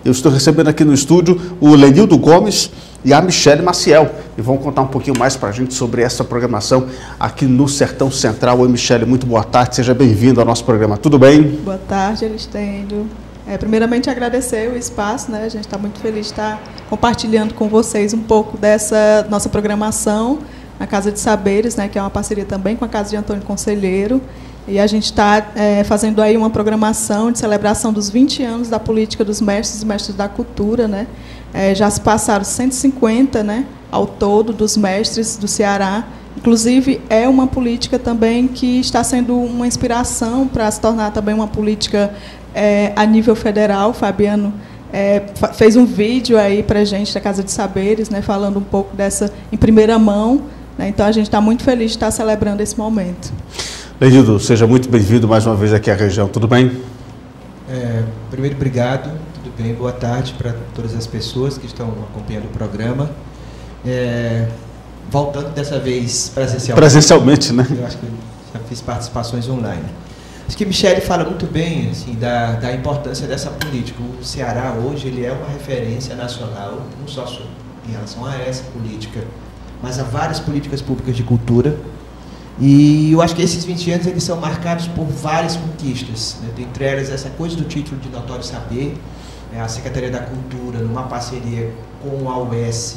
Eu estou recebendo aqui no estúdio o Lenildo Gomes e a Michele Maciel, e vão contar um pouquinho mais para a gente sobre essa programação aqui no Sertão Central. Oi, Michele, muito boa tarde, seja bem-vindo ao nosso programa. Tudo bem? Boa tarde, Elistênio. Primeiramente, agradecer o espaço, né? A gente está muito feliz de estar compartilhando com vocês um pouco dessa nossa programação na Casa de Saberes, né? Que é uma parceria também com a Casa de Antônio Conselheiro. E a gente está fazendo aí uma programação de celebração dos 20 anos da política dos mestres e mestres da cultura, né? Já se passaram 150, né, ao todo, dos mestres do Ceará. Inclusive, é uma política também que está sendo uma inspiração para se tornar também uma política a nível federal. O Fabiano fez um vídeo aí para a gente da Casa de Saberes, né, falando um pouco dessa em primeira mão, né? Então, a gente está muito feliz de estar celebrando esse momento. Lenildo, seja muito bem-vindo mais uma vez aqui à região, tudo bem? Primeiro, obrigado, tudo bem, boa tarde para todas as pessoas que estão acompanhando o programa. Voltando dessa vez presencialmente, né? Eu acho que eu já fiz participações online. Acho que Michele fala muito bem assim, da importância dessa política. O Ceará hoje ele é uma referência nacional, não só em relação a essa política, mas a várias políticas públicas de cultura. E eu acho que esses 20 anos eles são marcados por várias conquistas, né? Dentre elas, essa coisa do título de notório saber, né? A Secretaria da Cultura, numa parceria com a UES,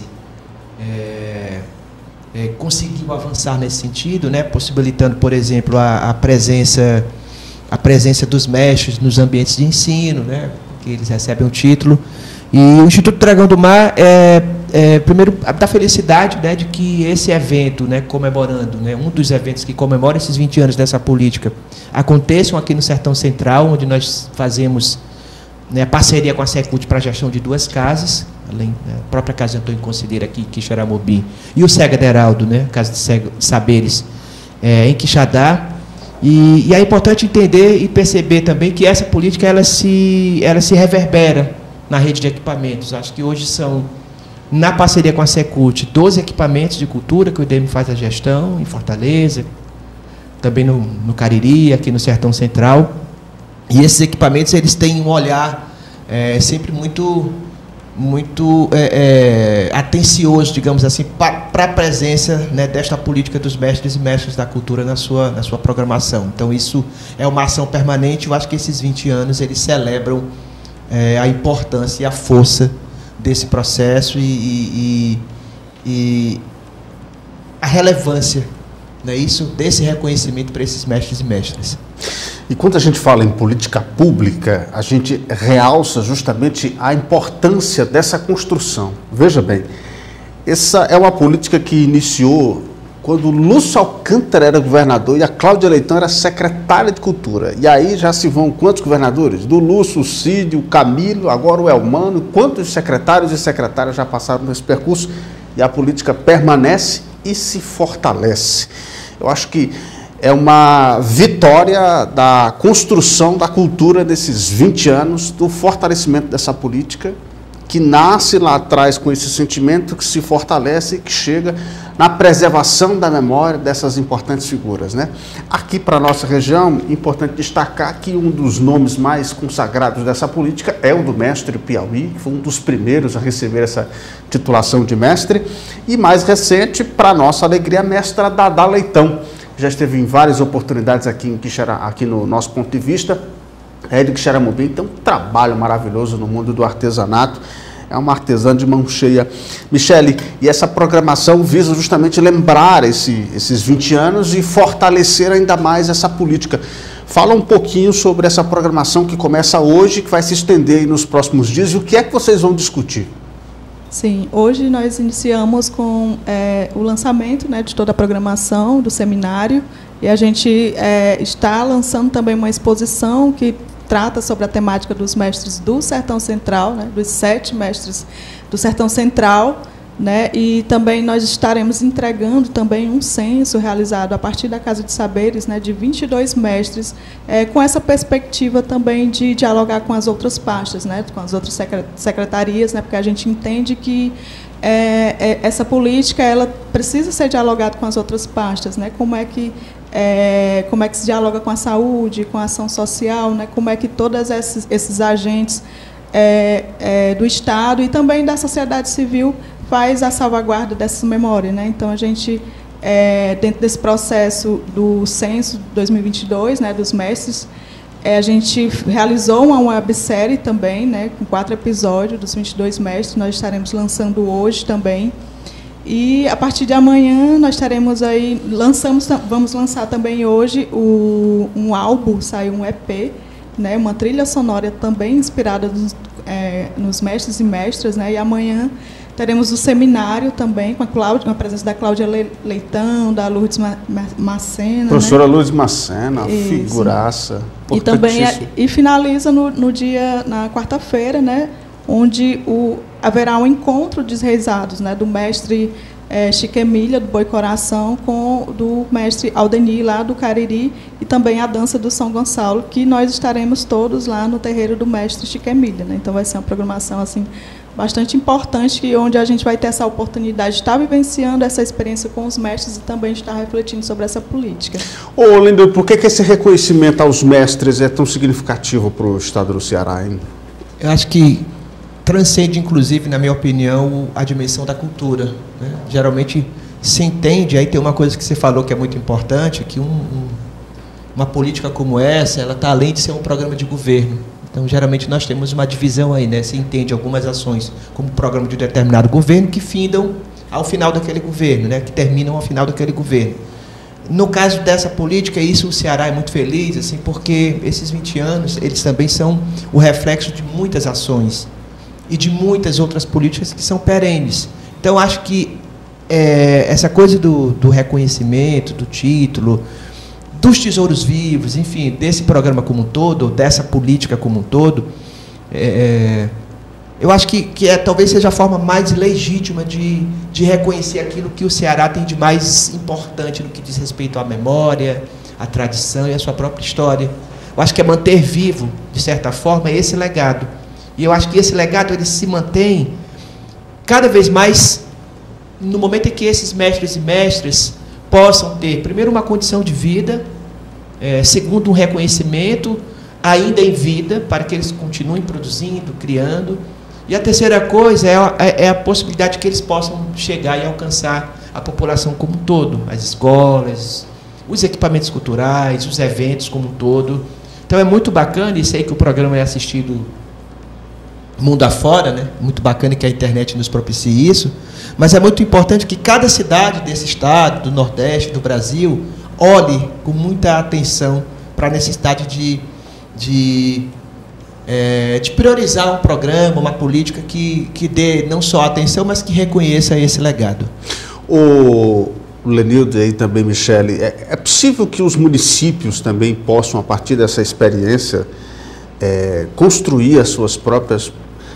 conseguiu avançar nesse sentido, né? Possibilitando, por exemplo, a presença dos mestres nos ambientes de ensino, né? Que eles recebem o título. E o Instituto Dragão do Mar primeiro, da felicidade, né, de que esse evento, né, comemorando, né, um dos eventos que comemora esses 20 anos dessa política, aconteçam aqui no Sertão Central, onde nós fazemos, né, parceria com a Secult para a gestão de 2 casas, além da própria Casa de Antônio Conselheiro aqui, Quixeramobim, e o Cega Deraldo, né, Casa de Saberes, em Quixadá. E é importante entender e perceber também que essa política ela se reverbera na rede de equipamentos. Acho que hoje são, na parceria com a Secult, 12 equipamentos de cultura que o IDEM faz a gestão, em Fortaleza, também no Cariri, aqui no Sertão Central. E esses equipamentos eles têm um olhar sempre muito atencioso, digamos assim, para a presença, né, desta política dos mestres e mestres da cultura na sua programação. Então, isso é uma ação permanente. Eu acho que esses 20 anos eles celebram a importância e a força desse processo e a relevância, né, desse reconhecimento para esses mestres e mestras. E quando a gente fala em política pública, a gente realça justamente a importância dessa construção. Veja bem, essa é uma política que iniciou quando o Lúcio Alcântara era governador e a Cláudia Leitão era secretária de Cultura. E aí já se vão quantos governadores? Do Lúcio, o Cid, o Camilo, agora o Elmano. Quantos secretários e secretárias já passaram nesse percurso? E a política permanece e se fortalece. Eu acho que é uma vitória da construção da cultura desses 20 anos, do fortalecimento dessa política, que nasce lá atrás com esse sentimento, que se fortalece e que chega na preservação da memória dessas importantes figuras, né? Aqui para a nossa região, importante destacar que um dos nomes mais consagrados dessa política é o do mestre Piauí, que foi um dos primeiros a receber essa titulação de mestre, e mais recente, para a nossa alegria, a mestra Dada Leitão. Já esteve em várias oportunidades aqui no nosso ponto de vista. É de Quixeramobim, tem um trabalho maravilhoso no mundo do artesanato. É uma artesã de mão cheia. Michele, e essa programação visa justamente lembrar esses 20 anos e fortalecer ainda mais essa política. Fala um pouquinho sobre essa programação que começa hoje, que vai se estender aí nos próximos dias, e o que é que vocês vão discutir? Sim, hoje nós iniciamos com o lançamento, né, de toda a programação do seminário, e a gente está lançando também uma exposição que trata sobre a temática dos mestres do Sertão Central, né, dos 7 mestres do Sertão Central, né, e também nós estaremos entregando também um censo realizado a partir da Casa de Saberes, né, de 22 mestres, com essa perspectiva também de dialogar com as outras pastas, né, com as outras secretarias, né, porque a gente entende que essa política ela precisa ser dialogada com as outras pastas, né, como é que se dialoga com a saúde, com a ação social, né, como é que todos esses agentes do Estado e também da sociedade civil faz a salvaguarda dessa memória, né? Então, a gente, dentro desse processo do censo 2022, né, dos mestres, a gente realizou uma websérie também, né, com 4 episódios dos 22 mestres, nós estaremos lançando hoje também. E, a partir de amanhã, nós estaremos aí, vamos lançar também hoje um álbum, saiu um EP, né, uma trilha sonora também inspirada nos mestres e mestras, né, e amanhã teremos o seminário também, com a presença da Cláudia Leitão, da Lourdes Macena. Professora, né? Lourdes Macena, figuraça. E também finaliza na quarta-feira, né, onde haverá um encontro dos reisados, né, do mestre Chico Emília, do Boi Coração, do mestre Aldenir, lá do Cariri, e também a dança do São Gonçalo, que nós estaremos todos lá no terreiro do mestre Chico Emília, né? Então, vai ser uma programação assim, bastante importante, onde a gente vai ter essa oportunidade de estar vivenciando essa experiência com os mestres e também de estar refletindo sobre essa política. Ô, Lindo, por que esse reconhecimento aos mestres é tão significativo para o Estado do Ceará, hein? Eu acho que transcende, inclusive, na minha opinião, a dimensão da cultura, né? Geralmente se entende, aí tem uma coisa que você falou que é muito importante, que uma política como essa, ela está além de ser um programa de governo. Então, geralmente, nós temos uma divisão aí, né? Se entende algumas ações como programa de determinado governo que findam ao final daquele governo, né? Que terminam ao final daquele governo. No caso dessa política, isso o Ceará é muito feliz, assim, porque esses 20 anos, eles também são o reflexo de muitas ações e de muitas outras políticas que são perenes. Então, acho que essa coisa do reconhecimento, do título, dos tesouros vivos, enfim, desse programa como um todo, dessa política como um todo, eu acho que talvez seja a forma mais legítima de reconhecer aquilo que o Ceará tem de mais importante no que diz respeito à memória, à tradição e à sua própria história. Eu acho que é manter vivo, de certa forma, esse legado. E eu acho que esse legado ele se mantém cada vez mais no momento em que esses mestres e mestras possam ter, primeiro, uma condição de vida, segundo, um reconhecimento ainda em vida, para que eles continuem produzindo, criando. E a terceira coisa é a possibilidade que eles possam chegar e alcançar a população como um todo, as escolas, os equipamentos culturais, os eventos como um todo. Então é muito bacana, e sei que o programa é assistido mundo afora, né? Muito bacana que a internet nos propicie isso, mas é muito importante que cada cidade desse estado, do Nordeste, do Brasil, olhe com muita atenção para a necessidade de priorizar um programa, uma política que dê não só atenção, mas que reconheça esse legado. O Lenildo e também Michele, é possível que os municípios também possam, a partir dessa experiência, construir as suas próprias...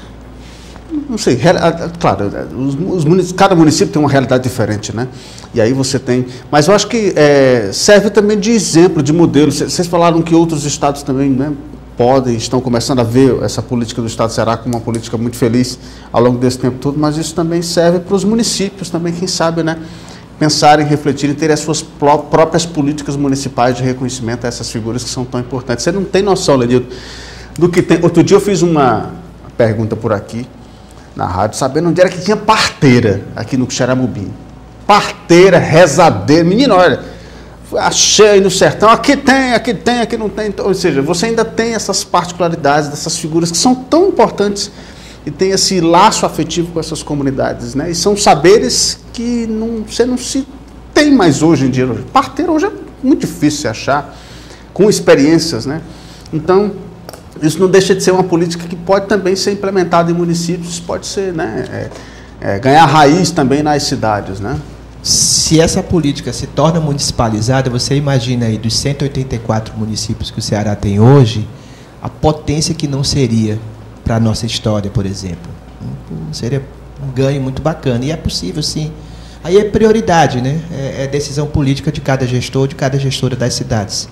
Não sei, claro, cada município tem uma realidade diferente, né? E aí você tem... Mas eu acho que serve também de exemplo, de modelo. Vocês falaram que outros estados também, né, estão começando a ver essa política do Estado do Ceará como uma política muito feliz ao longo desse tempo todo, mas isso também serve para os municípios também, quem sabe, né? Pensarem, refletirem, terem as suas próprias políticas municipais de reconhecimento a essas figuras que são tão importantes. Você não tem noção, Lenildo, do que tem... Outro dia eu fiz uma pergunta por aqui, na rádio, sabendo onde era que tinha parteira aqui no Xaramubim. Parteira, rezadeira, menino, olha, achei aí no sertão, aqui não tem. Ou seja, você ainda tem essas particularidades dessas figuras que são tão importantes e tem esse laço afetivo com essas comunidades, né? E são saberes que você não se tem mais hoje em dia. Parteira hoje é muito difícil se achar, com experiências, né? Então, isso não deixa de ser uma política que pode também ser implementada em municípios, pode ser, né, ganhar raiz também nas cidades, né? Se essa política se torna municipalizada, você imagina aí, dos 184 municípios que o Ceará tem hoje, a potência que não seria para a nossa história, por exemplo. Seria um ganho muito bacana, e é possível, sim. Aí é prioridade, né? É decisão política de cada gestor, de cada gestora das cidades.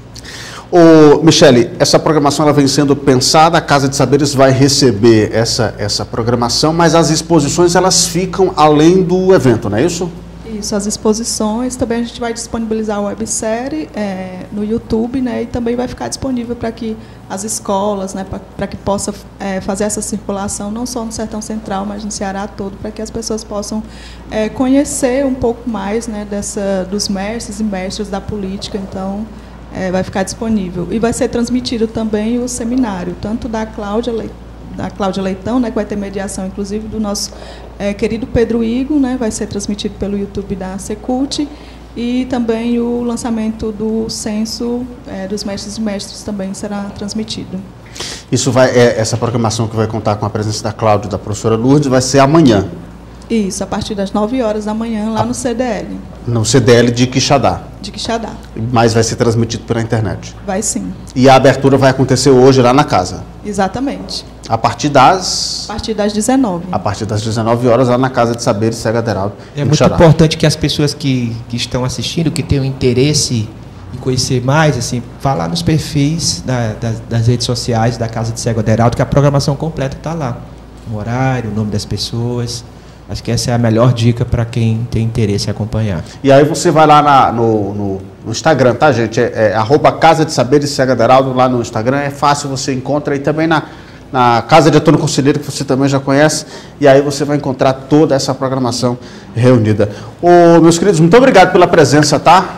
Michele, essa programação ela vem sendo pensada, a Casa de Saberes vai receber essa programação, mas as exposições elas ficam além do evento, não é isso? Isso, as exposições. Também a gente vai disponibilizar a websérie no YouTube, né? E também vai ficar disponível para que as escolas, né? Para que possa fazer essa circulação, não só no Sertão Central, mas no Ceará todo, para que as pessoas possam conhecer um pouco mais, né? Dos mestres e mestras da política. Então, vai ficar disponível. E vai ser transmitido também o seminário, tanto da Cláudia Leitão, né, que vai ter mediação, inclusive, do nosso querido Pedro Igo, né, vai ser transmitido pelo YouTube da Secult, e também o lançamento do censo dos mestres e mestres também será transmitido. Isso essa programação que vai contar com a presença da Cláudia e da professora Lourdes vai ser amanhã? Isso, a partir das 9 horas da manhã, lá no CDL. No CDL de Quixadá. De Quixadá. Mas vai ser transmitido pela internet. Vai sim. E a abertura vai acontecer hoje lá na casa? Exatamente. A partir das... A partir das 19. A partir das 19 horas, lá na Casa de Saberes, Cega Aderaldo. É muito importante que as pessoas que estão assistindo, que tenham interesse em conhecer mais, assim, vá lá nos perfis das redes sociais da Casa de Cego Aderaldo, que a programação completa está lá. O horário, o nome das pessoas. Acho que essa é a melhor dica para quem tem interesse em acompanhar. E aí você vai lá no Instagram, tá, gente? @Casa de Saberes Cega Aderaldo, lá no Instagram. É fácil, você encontra aí também na Casa de Antônio Conselheiro, que você também já conhece. E aí você vai encontrar toda essa programação reunida. Meus queridos, muito obrigado pela presença, tá?